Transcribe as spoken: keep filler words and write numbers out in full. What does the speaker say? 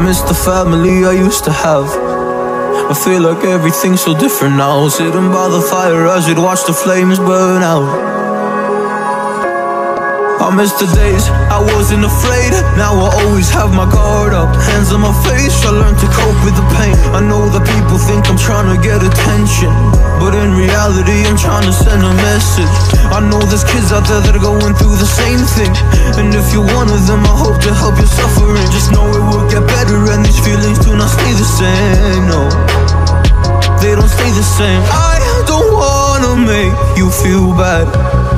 miss the family I used to have. I feel like everything's so different now. Sitting by the fire as we'd watch the flames burn out. I miss the days I wasn't afraid. Now I always have my guard up, hands on my face. I learned to cope with the pain. I know that people think I'm trying to get attention, but in reality I'm trying to send a message. I know there's kids out there that are going through the same thing, and if you're one of them, I hope to help your suffering. Just know it will get better, and these feelings do not stay the same. No, they don't stay the same. I don't wanna make you feel bad,